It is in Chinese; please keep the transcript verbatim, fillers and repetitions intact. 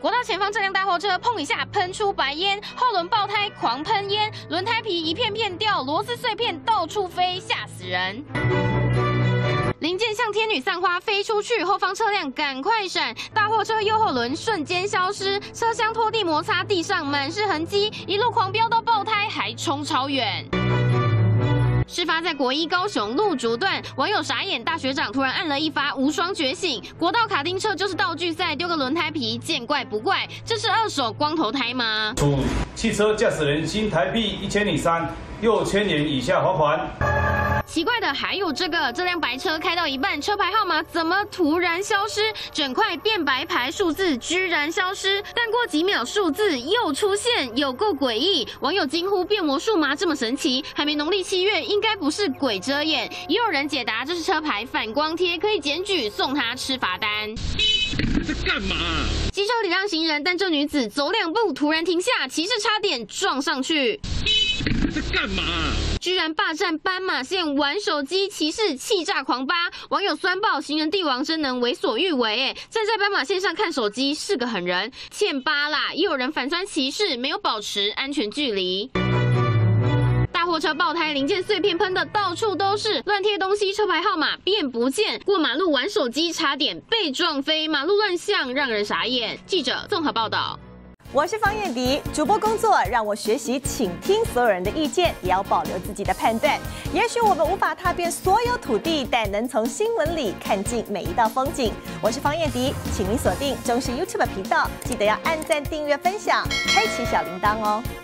国道前方这辆大货车碰一下喷出白烟，后轮爆胎狂喷烟，轮胎皮一片片掉，螺丝碎片到处飞，吓死人。 零件像天女散花飞出去，后方车辆赶快闪，大货车右后轮瞬间消失，车厢拖地摩擦，地上满是痕迹，一路狂飙到爆胎，还冲超远。 事发在国一高雄路竹段，网友傻眼，大学长突然按了一发无双觉醒，国道卡丁车就是道具赛，丢个轮胎皮，见怪不怪，这是二手光头胎吗？ 处汽车驾驶人新台币一千零三，六千元以下罚款。 奇怪的还有这个，这辆白车开到一半，车牌号码怎么突然消失？整块变白牌数字居然消失，但过几秒数字又出现，有够诡异。网友惊呼：变魔术吗？这么神奇？还没农历七月，应该不是鬼遮眼。也有人解答，这是车牌反光贴，可以检举，送他吃罚单。 在干嘛？ 机车礼让行人，但这女子走两步突然停下，骑士差点撞上去。 在干嘛？ 居然霸占斑马线玩手机，骑士气炸狂扒。网友酸爆行人帝王真能为所欲为，哎，站在斑马线上看手机是个狠人，欠扒啦！也有人反酸骑士没有保持安全距离。 大货车爆胎，零件碎片喷的到处都是，乱贴东西，车牌号码变不见。过马路玩手机，差点被撞飞，马路乱象让人傻眼。记者综合报道。 我是方燕迪，主播工作让我学习倾听所有人的意见，也要保留自己的判断。也许我们无法踏遍所有土地，但能从新闻里看尽每一道风景。我是方燕迪，请您锁定中视 YouTube 频道，记得要按赞、订阅、分享，开启小铃铛哦。